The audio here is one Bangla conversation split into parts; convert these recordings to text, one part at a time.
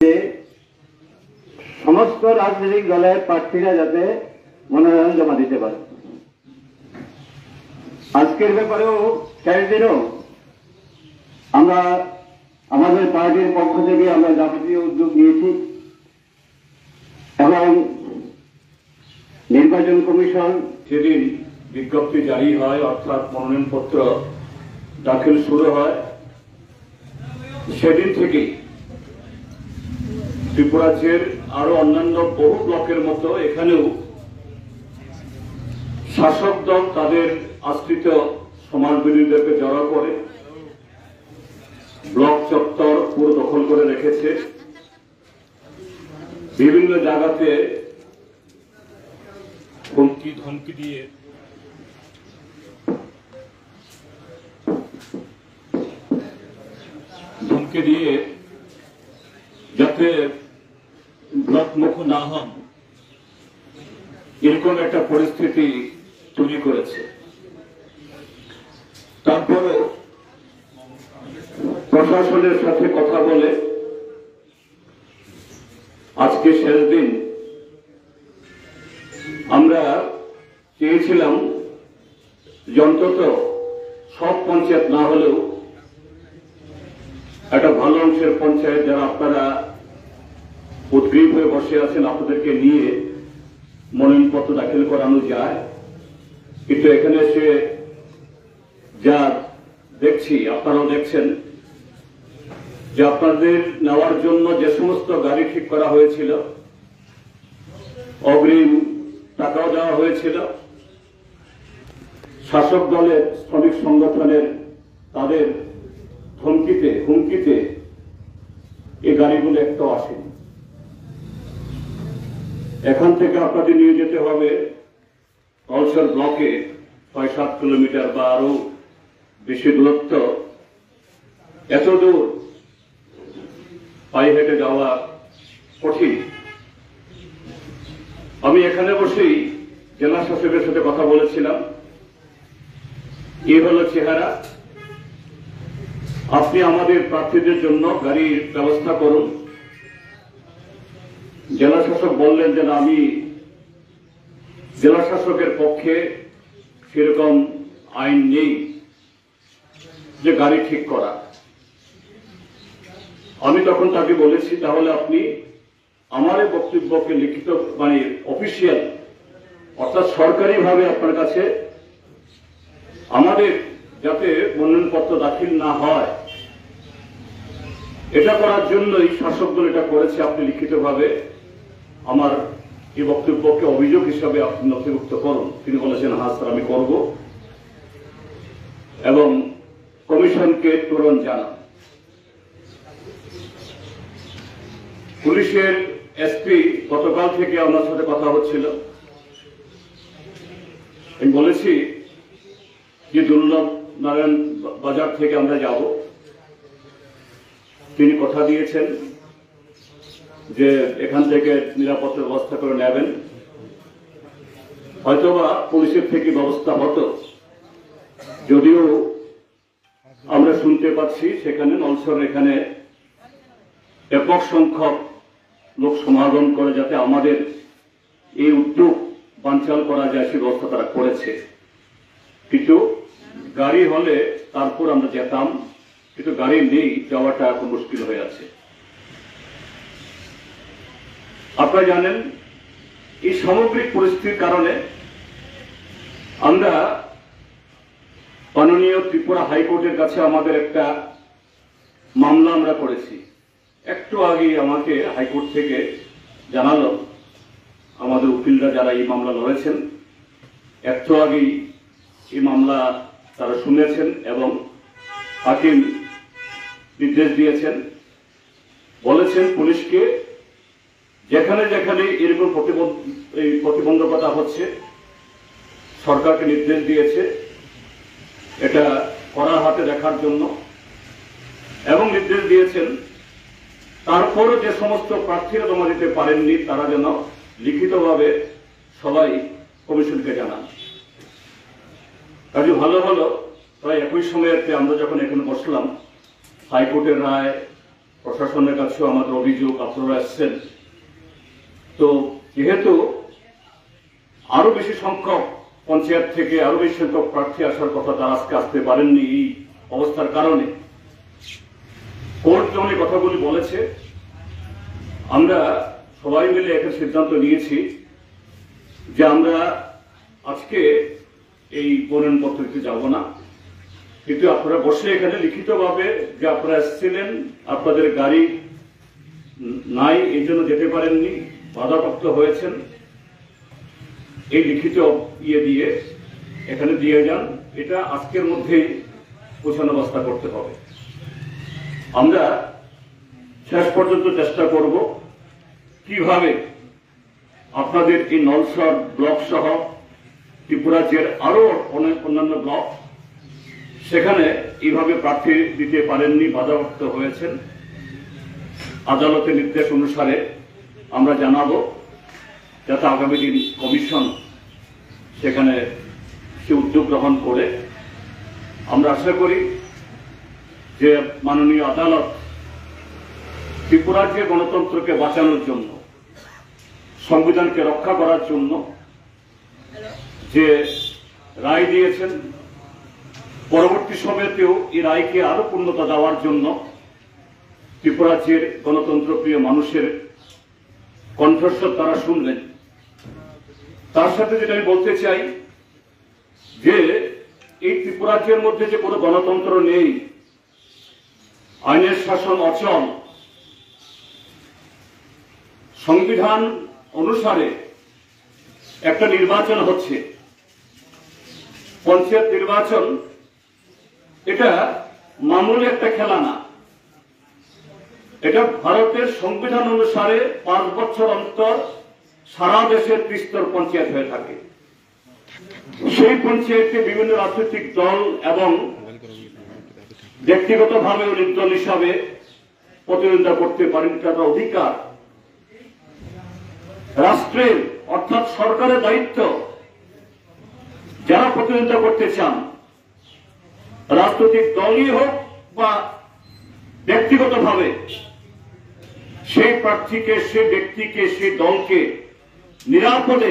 সমস্ত রাজনৈতিক দলের প্রার্থীরা যাতে মনোনয়ন জমা দিতে পারে। আজকের ব্যাপারেও শেষ দিনেও আমরা আমাদের পার্টির পক্ষ থেকে আমরা যাবতীয় উদ্যোগ নিয়েছি এবং নির্বাচন কমিশন যেদিন বিজ্ঞপ্তি জারি হয় অর্থাৎ মনোনয়নপত্র দাখিল শুরু হয় সেদিন থেকেই ত্রিপুরাজ্যের আরো অন্যান্য বহু ব্লকের মতো এখানেও শাসক দল তাদের আশ্রিত সমাজবিরোধীদেরকে জড়ো করে ব্লক চত্বর পুরো দখল করে রেখেছে। বিভিন্ন জায়গাতে হুমকি ধমকি দিয়ে যাতে ব্লক মুখ না হন এরকম একটা পরিস্থিতি তৈরি করেছে। তারপরে প্রশাসনের সাথে কথা বলে আজকে শেষ দিন আমরা চেয়েছিলাম যে অন্তত সব পঞ্চায়েত না হলেও একটা ভালো অংশের পঞ্চায়েত যারা আপনারা উদ্গ্রীব হয়ে বসে আছেন আপনাদেরকে নিয়ে মনোনয়নপত্র দাখিল করানো যায়। কিন্তু এখানে এসে যা দেখছি আপনারাও দেখছেন যে আপনাদের নেওয়ার জন্য যে সমস্ত গাড়ি ঠিক করা হয়েছিল অগ্রিম টাকাও দেওয়া হয়েছিল শাসক দলের শ্রমিক সংগঠনের তাদের হুমকিতে এই গাড়িগুলো একটাও আসেনি। এখান থেকে আপনাদের নিয়ে যেতে হবে অলসর ব্লকে ৬-৭ কিলোমিটার বা আরো বেশি দূরত্ব। এত দূর পায়ে হেঁটে যাওয়া কঠিন। আমি এখানে বসেই জেলা শাসকের সাথে কথা বলেছিলাম, এই হলো চেহারা, আপনি আমাদের প্রার্থীদের জন্য গাড়ির ব্যবস্থা করুন। জেলা শাসক বললেন যে আমি জেলা শাসকের পক্ষে সেরকম আইন নেই যে গাড়ি ঠিক করা। আমি তখন তাকে বলেছি তাহলে আপনি আমার বক্তব্যকে লিখিত মানে অফিসিয়াল অর্থাৎ সরকারিভাবে আপনার কাছে আমাদের যাতে মনোনয়নপত্র দাখিল না হয় এটা করার জন্যই শাসক দল এটা করেছে, আপনি লিখিতভাবে আমার এই বক্তব্যকে অভিযোগ হিসাবে আপনি নথিভুক্ত করুন। তিনি বলেছেন হ্যাঁ স্যার আমি করব এবং কমিশনকে তুরন্ত জানান। পুলিশের এসপি গতকাল থেকে আমার সাথে কথা হচ্ছিল, আমি বলেছি যে দুর্লভ নারায়ণ বাজার থেকে আমরা যাব। তিনি কথা দিয়েছেন যে এখান থেকে নিরাপত্তা ব্যবস্থা করে নেবেন। হয়তোবা পুলিশের থেকে ব্যবস্থা হতো, যদিও আমরা শুনতে পাচ্ছি সেখানে নলসর এখানে ব্যাপক সংখ্যক লোক সমাগম করে যাতে আমাদের এই উদ্যোগ বানচাল করা যায় সে ব্যবস্থা তারা করেছে। কিন্তু গাড়ি হলে তারপর আমরা যেতাম, কিন্তু গাড়ি নেই, যাওয়াটা এখন মুশকিল হয়ে আছে। আপনারা জানেন এই সামগ্রিক পরিস্থিতির কারণে আমরা মাননীয় ত্রিপুরা হাইকোর্টের কাছে আমাদের একটা মামলা আমরা করেছি। একটু আগে আমাকে হাইকোর্ট থেকে জানালো আমাদের উকিলরা যারা এই মামলা লড়েছেন, একটু আগেই এই মামলা তারা শুনেছেন এবং হাকিম নির্দেশ দিয়েছেন, বলেছেন পুলিশকে যেখানে যেখানে এরকম প্রতিবন্ধকতা হচ্ছে সরকারকে নির্দেশ দিয়েছে এটা কড়া হাতে দেখার জন্য এবং নির্দেশ দিয়েছেন তারপরও যে সমস্ত প্রার্থীরা জমা দিতে পারেননি তারা যেন লিখিতভাবে সবাই কমিশনকে জানান। কাজে ভালো হলো প্রায় একই সময়ে আমরা যখন এখানে বসলাম হাইকোর্টের রায় প্রশাসনের কাছেও আমাদের অভিযোগ, আপনারা এসছেন। তো যেহেতু আরো বেশি সংখ্যক পঞ্চায়েত থেকে আরো বেশি সংখ্যক প্রার্থী আসার কথা, তারা আজকে আসতে পারেননি এই অবস্থার কারণে। কোর্ট যখন এই কথাগুলি বলেছে, আমরা সবাই মিলে একটা সিদ্ধান্ত নিয়েছি যে আমরা আজকে এই মনোনয়নপত্র দিতে যাব না, কিন্তু আপনারা বসে এখানে লিখিতভাবে যে আপনারা এসেছিলেন, আপনাদের গাড়ি নাই এই জন্য যেতে পারেননি, বাধাপ্রাপ্ত হয়েছেন, এই লিখিত দিয়ে এখানে দিয়ে যান। এটা আজকের মধ্যেই পৌঁছানোর ব্যবস্থা করতে হবে। আমরা শেষ পর্যন্ত চেষ্টা করব কিভাবে আপনাদের এই নলসর ব্লক সহ ত্রিপুরা রাজ্যের আরো অনেক অন্যান্য ব্লক, সেখানে এইভাবে প্রার্থী দিতে পারেননি, বাধাপ্রাপ্ত হয়েছেন, আদালতের নির্দেশ অনুসারে আমরা জানাবো, যাতে আগামী দিন কমিশন সেখানে সে উদ্যোগ গ্রহণ করে। আমরা আশা করি যে মাননীয় আদালত ত্রিপুরার যে গণতন্ত্রকে বাঁচানোর জন্য, সংবিধানকে রক্ষা করার জন্য যে রায় দিয়েছেন, পরবর্তী সময়তেও এই রায়কে আরো পূর্ণতা দেওয়ার জন্য ত্রিপুরা রাজ্যের গণতন্ত্রপ্রিয় মানুষের কণ্ঠস্বর তারা শুনলেন। তার সাথে যেটা আমি বলতে চাই যে এই ত্রিপুরা রাজ্যের মধ্যে যে কোনো গণতন্ত্র নেই, আইনের শাসন অচল, সংবিধান অনুসারে একটা নির্বাচন হচ্ছে, পঞ্চায়েত নির্বাচন, এটা মামুলি একটা খেলা না। এটা ভারতের সংবিধান অনুসারে 5 বছর অন্তর সারা দেশের ত্রিস্তর পঞ্চায়েত হয়ে থাকে। সেই পঞ্চায়েতে বিভিন্ন রাজনৈতিক দল এবং ব্যক্তিগতভাবে নির্দল হিসাবে প্রতিদ্বন্দ্বিতা করতে পারেন, তাদের অধিকার। রাষ্ট্রের অর্থাৎ সরকারের দায়িত্ব, যারা প্রতিদ্বন্দ্বিতা করতে চান, রাজনৈতিক দলই হোক বা ব্যক্তিগতভাবে, সেই প্রার্থীকে, সেই ব্যক্তিকে, সেই দলকে নিরাপদে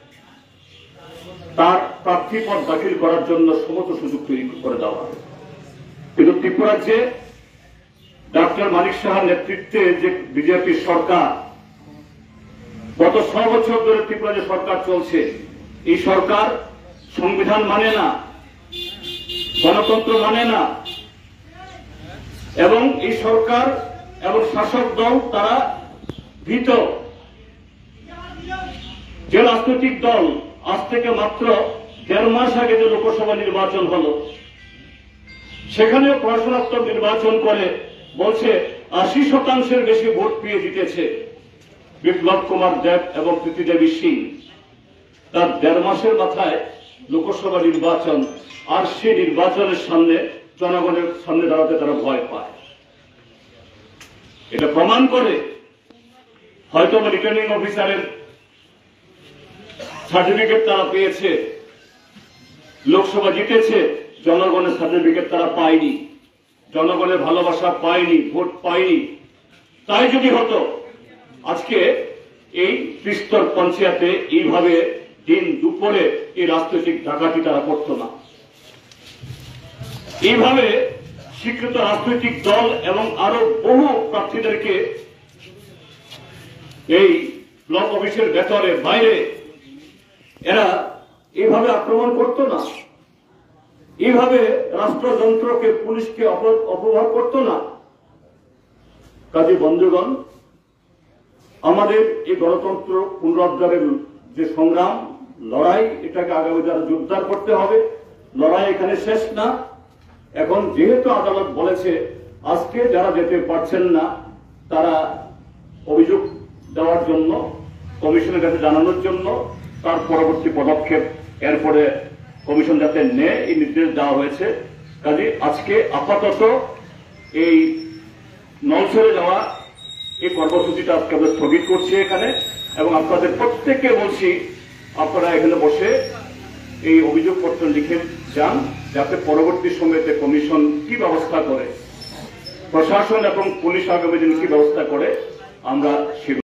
তার প্রার্থীপদ দাখিল করার জন্য সমস্ত সুযোগ তৈরি করে দেওয়া। কিন্তু ত্রিপুরা রাজ্যে ডক্টর মানিক সাহার নেতৃত্বে যে বিজেপি সরকার, গত 6 বছর ধরে ত্রিপুরা যে সরকার চলছে, এই সরকার সংবিধান মানে না, গণতন্ত্র মানে না, এবং এই সরকার এবং শাসক দল তারা ভীত। যে রাজনৈতিক দল আজ থেকে মাত্র 1.5 মাস আগে যে লোকসভা নির্বাচন হলো, সেখানেও প্রশাসনাত্মক নির্বাচন করে বলছে 80% বেশি ভোট পেয়ে জিতেছে বিপ্লব কুমার দেব এবং প্রীতি দেবী সিং। তার 1.5 মাসের মাথায় লোকসভা নির্বাচন, আর সেই নির্বাচনের সামনে জনগণের সামনে দাঁড়াতে তারা ভয় পায়। এটা প্রমাণ করে হয়তো রিটার্নিং অফিসারের সার্টিফিকেট তারা পেয়েছে, লোকসভা জিতেছে, জনগণের সার্টিফিকেট তারা পায়নি, জনগণের ভালোবাসা পায়নি, ভোট পায়নি। তাই যদি হতো আজকে এই ত্রিস্তর পঞ্চায়েতে এইভাবে দিন দুপুরে এই রাজনৈতিক ডাকাতি তারা করত না। এইভাবে স্বীকৃত রাজনৈতিক দল এবং আরো বহু প্রার্থীদেরকে এই ব্লক অফিসের ভেতরে বাইরে এরা এইভাবে আক্রমণ করত না, এইভাবে রাষ্ট্রযন্ত্রকে, পুলিশকে অপব্যবহার করত না। কাজী বন্ধুগণ, আমাদের এই গণতন্ত্র পুনরুদ্ধারের যে সংগ্রাম, লড়াই, এটাকে আগামী দিনে জোরদার করতে হবে। লড়াই এখানে শেষ না। এখন যেহেতু আদালত বলেছে আজকে যারা যেতে পারছেন না, তারা অভিযোগ দেওয়ার জন্য, কমিশনের কাছে জানানোর জন্য তার পরবর্তী পদক্ষেপ এরপরে কমিশন যাতে নেয় এই নির্দেশ দেওয়া হয়েছে। কাজে আজকে আপাতত এই নলছড়ে যাওয়া এই কর্মসূচিটা আজকে আমরা স্থগিত করছি এখানে, এবং আপনাদের প্রত্যেককে বলছি আপনারা এখানে বসে এই অভিযোগপত্র লিখে যান, যাতে পরবর্তী সময়তে কমিশন কি ব্যবস্থা করে প্রশাসন এবং পুলিশ আগামী দিনে কি ব্যবস্থা করে আমরা